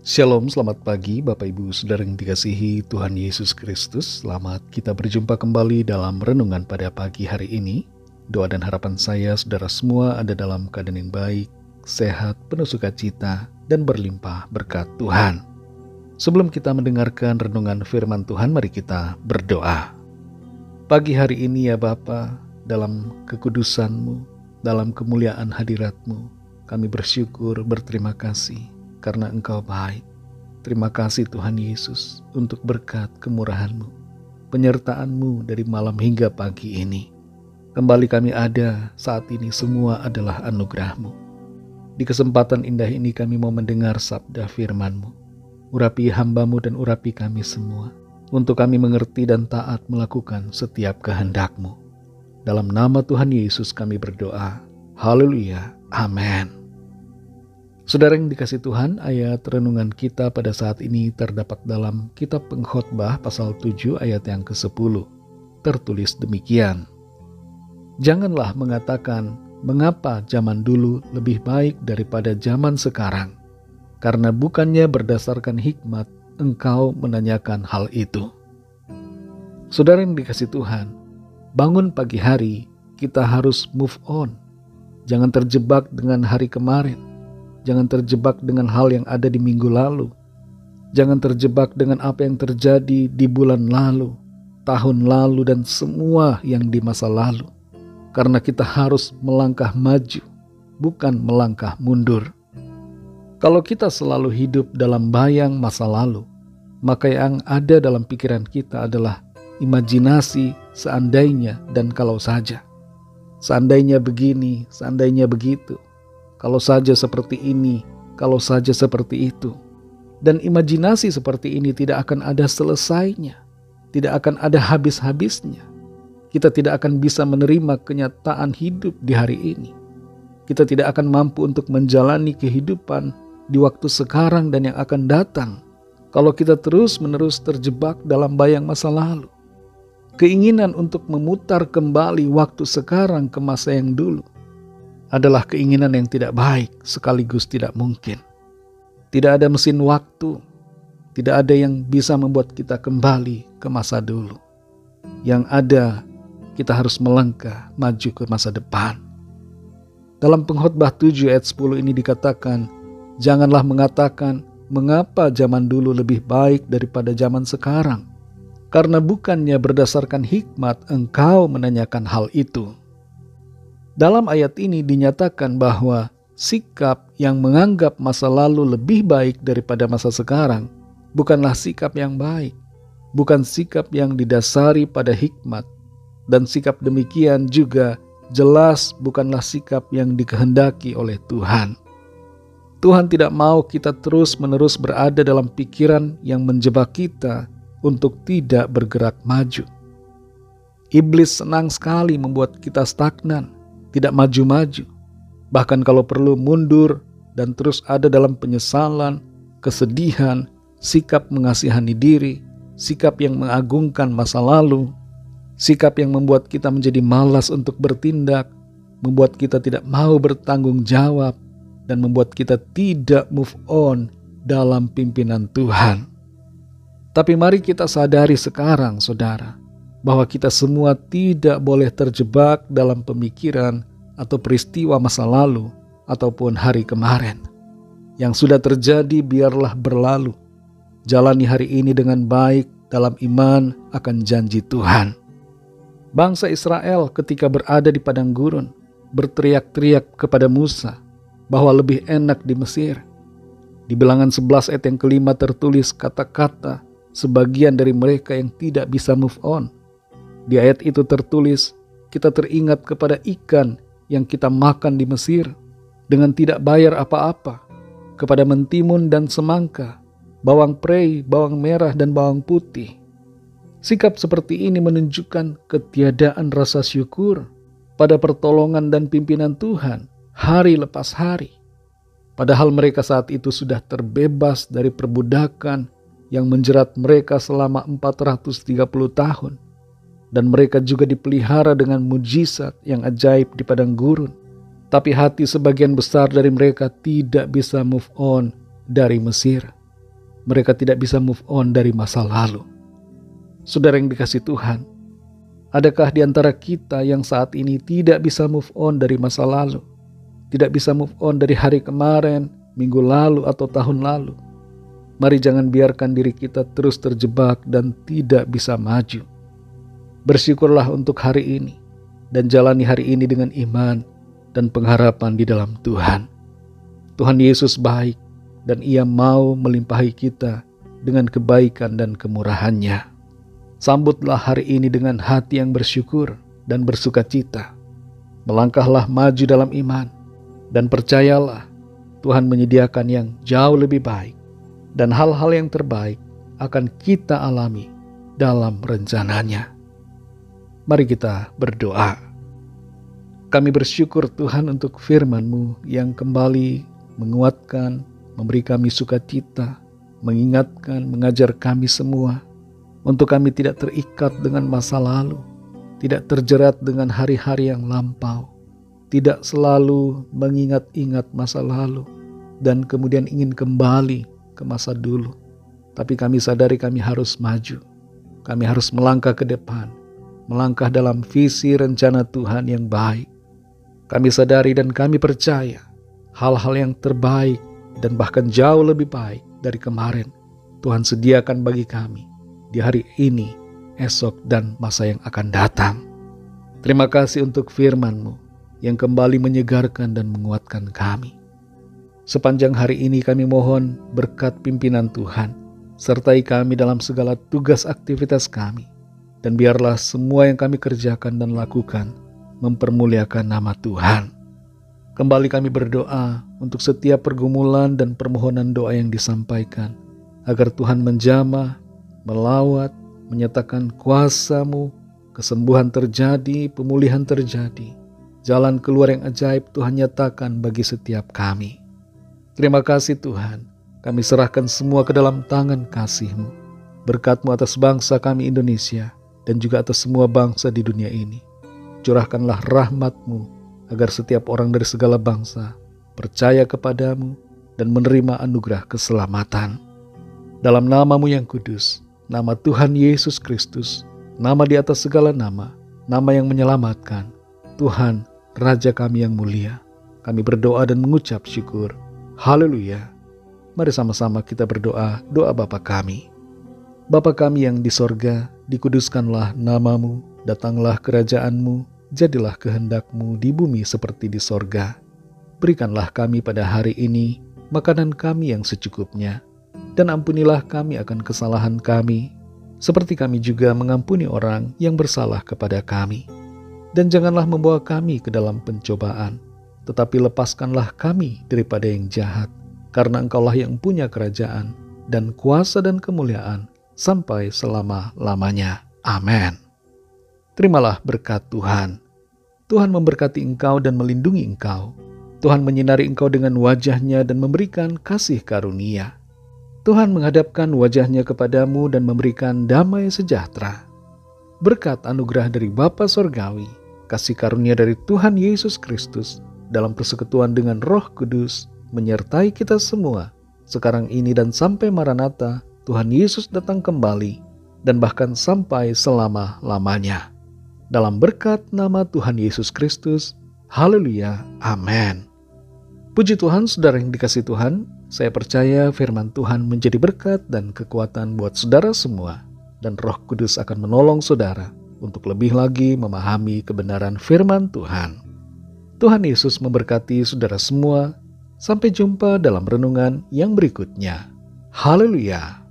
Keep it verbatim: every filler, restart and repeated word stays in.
Shalom, selamat pagi Bapak Ibu Saudara yang dikasihi Tuhan Yesus Kristus. Selamat kita berjumpa kembali dalam renungan pada pagi hari ini. Doa dan harapan saya saudara semua ada dalam keadaan yang baik, sehat, penuh sukacita, dan berlimpah berkat Tuhan. Sebelum kita mendengarkan renungan firman Tuhan, mari kita berdoa. Pagi hari ini ya Bapa, dalam kekudusan-Mu, dalam kemuliaan hadirat-Mu, kami bersyukur, berterima kasih karena Engkau baik. Terima kasih Tuhan Yesus untuk berkat kemurahan-Mu, penyertaan-Mu dari malam hingga pagi ini. Kembali kami ada saat ini semua adalah anugerah-Mu. Di kesempatan indah ini kami mau mendengar sabda firman-Mu. Urapi hamba-Mu dan urapi kami semua, untuk kami mengerti dan taat melakukan setiap kehendak-Mu. Dalam nama Tuhan Yesus kami berdoa. Haleluya. Amin. Saudara yang dikasih Tuhan, ayat renungan kita pada saat ini terdapat dalam kitab Pengkhotbah pasal tujuh ayat yang kesepuluh. Tertulis demikian. Janganlah mengatakan, mengapa zaman dulu lebih baik daripada zaman sekarang, karena bukannya berdasarkan hikmat engkau menanyakan hal itu. Saudara yang dikasih Tuhan, bangun pagi hari kita harus move on. Jangan terjebak dengan hari kemarin. Jangan terjebak dengan hal yang ada di minggu lalu. Jangan terjebak dengan apa yang terjadi di bulan lalu, tahun lalu, dan semua yang di masa lalu. Karena kita harus melangkah maju, bukan melangkah mundur. Kalau kita selalu hidup dalam bayang masa lalu, maka yang ada dalam pikiran kita adalah imajinasi seandainya dan kalau saja. Seandainya begini, seandainya begitu. Kalau saja seperti ini, kalau saja seperti itu. Dan imajinasi seperti ini tidak akan ada selesainya. Tidak akan ada habis-habisnya. Kita tidak akan bisa menerima kenyataan hidup di hari ini. Kita tidak akan mampu untuk menjalani kehidupan di waktu sekarang dan yang akan datang, kalau kita terus-menerus terjebak dalam bayang masa lalu. Keinginan untuk memutar kembali waktu sekarang ke masa yang dulu adalah keinginan yang tidak baik, sekaligus tidak mungkin. Tidak ada mesin waktu, tidak ada yang bisa membuat kita kembali ke masa dulu. Yang ada, kita harus melangkah maju ke masa depan. Dalam Pengkhotbah tujuh ayat sepuluh ini dikatakan, janganlah mengatakan, mengapa zaman dulu lebih baik daripada zaman sekarang, karena bukannya berdasarkan hikmat engkau menanyakan hal itu. Dalam ayat ini dinyatakan bahwa sikap yang menganggap masa lalu lebih baik daripada masa sekarang bukanlah sikap yang baik, bukan sikap yang didasari pada hikmat, dan sikap demikian juga jelas bukanlah sikap yang dikehendaki oleh Tuhan. Tuhan tidak mau kita terus-menerus berada dalam pikiran yang menjebak kita untuk tidak bergerak maju. Iblis senang sekali membuat kita stagnan, tidak maju-maju, bahkan kalau perlu mundur dan terus ada dalam penyesalan, kesedihan, sikap mengasihani diri, sikap yang mengagungkan masa lalu, sikap yang membuat kita menjadi malas untuk bertindak, membuat kita tidak mau bertanggung jawab, dan membuat kita tidak move on dalam pimpinan Tuhan. Tapi mari kita sadari sekarang, saudara, bahwa kita semua tidak boleh terjebak dalam pemikiran atau peristiwa masa lalu ataupun hari kemarin. Yang sudah terjadi biarlah berlalu. Jalani hari ini dengan baik dalam iman akan janji Tuhan. Bangsa Israel ketika berada di padang gurun berteriak-teriak kepada Musa bahwa lebih enak di Mesir. Di Bilangan sebelas ayat yang kelima tertulis kata-kata sebagian dari mereka yang tidak bisa move on. Di ayat itu tertulis, kita teringat kepada ikan yang kita makan di Mesir dengan tidak bayar apa-apa, kepada mentimun dan semangka, bawang prei, bawang merah dan bawang putih. Sikap seperti ini menunjukkan ketiadaan rasa syukur pada pertolongan dan pimpinan Tuhan hari lepas hari. Padahal mereka saat itu sudah terbebas dari perbudakan yang menjerat mereka selama empat ratus tiga puluh tahun. Dan mereka juga dipelihara dengan mujizat yang ajaib di padang gurun. Tapi hati sebagian besar dari mereka tidak bisa move on dari Mesir. mereka tidak bisa move on dari masa lalu. Saudara yang dikasihi Tuhan, adakah di antara kita yang saat ini tidak bisa move on dari masa lalu? Tidak bisa move on dari hari kemarin, minggu lalu, atau tahun lalu? Mari jangan biarkan diri kita terus terjebak dan tidak bisa maju. Bersyukurlah untuk hari ini dan jalani hari ini dengan iman dan pengharapan di dalam Tuhan. Tuhan Yesus baik dan Ia mau melimpahi kita dengan kebaikan dan kemurahan-Nya. Sambutlah hari ini dengan hati yang bersyukur dan bersukacita. Melangkahlah maju dalam iman dan percayalah Tuhan menyediakan yang jauh lebih baik dan hal-hal yang terbaik akan kita alami dalam rencananya. Mari kita berdoa. Kami bersyukur Tuhan untuk firman-Mu yang kembali menguatkan, memberi kami sukacita, mengingatkan, mengajar kami semua untuk kami tidak terikat dengan masa lalu, tidak terjerat dengan hari-hari yang lampau, tidak selalu mengingat-ingat masa lalu dan kemudian ingin kembali ke masa dulu. Tapi kami sadari kami harus maju, kami harus melangkah ke depan, melangkah dalam visi rencana Tuhan yang baik. Kami sadari dan kami percaya hal-hal yang terbaik dan bahkan jauh lebih baik dari kemarin Tuhan sediakan bagi kami di hari ini, esok, dan masa yang akan datang. Terima kasih untuk firman-Mu yang kembali menyegarkan dan menguatkan kami. Sepanjang hari ini kami mohon berkat pimpinan Tuhan, sertai kami dalam segala tugas aktivitas kami, dan biarlah semua yang kami kerjakan dan lakukan mempermuliakan nama Tuhan. Kembali kami berdoa untuk setiap pergumulan dan permohonan doa yang disampaikan, agar Tuhan menjamah, melawat, menyatakan kuasa-Mu, kesembuhan terjadi, pemulihan terjadi, jalan keluar yang ajaib Tuhan nyatakan bagi setiap kami. Terima kasih Tuhan, kami serahkan semua ke dalam tangan kasih-Mu. Berkat-Mu atas bangsa kami Indonesia dan juga atas semua bangsa di dunia ini. Curahkanlah rahmat-Mu agar setiap orang dari segala bangsa percaya kepada-Mu dan menerima anugerah keselamatan. Dalam nama-Mu yang kudus, nama Tuhan Yesus Kristus, nama di atas segala nama, nama yang menyelamatkan, Tuhan, Raja kami yang mulia, kami berdoa dan mengucap syukur. Haleluya. Mari sama-sama kita berdoa doa Bapa kami. Bapa kami yang di sorga, dikuduskanlah nama-Mu, datanglah kerajaan-Mu, jadilah kehendak-Mu di bumi seperti di sorga. Berikanlah kami pada hari ini makanan kami yang secukupnya, dan ampunilah kami akan kesalahan kami, seperti kami juga mengampuni orang yang bersalah kepada kami. Dan janganlah membawa kami ke dalam pencobaan, tetapi lepaskanlah kami daripada yang jahat, karena Engkaulah yang punya kerajaan, dan kuasa dan kemuliaan, sampai selama-lamanya. Amin. Terimalah berkat Tuhan. Tuhan memberkati engkau dan melindungi engkau. Tuhan menyinari engkau dengan wajah-Nya dan memberikan kasih karunia. Tuhan menghadapkan wajah-Nya kepadamu dan memberikan damai sejahtera. Berkat anugerah dari Bapa Sorgawi, kasih karunia dari Tuhan Yesus Kristus, dalam persekutuan dengan Roh Kudus, menyertai kita semua, sekarang ini dan sampai Maranatha, Tuhan Yesus datang kembali, dan bahkan sampai selama-lamanya. Dalam berkat nama Tuhan Yesus Kristus, haleluya, amin. Puji Tuhan, saudara yang dikasihi Tuhan, saya percaya firman Tuhan menjadi berkat dan kekuatan buat saudara semua, dan Roh Kudus akan menolong saudara untuk lebih lagi memahami kebenaran firman Tuhan. Tuhan Yesus memberkati saudara semua. Sampai jumpa dalam renungan yang berikutnya. Haleluya.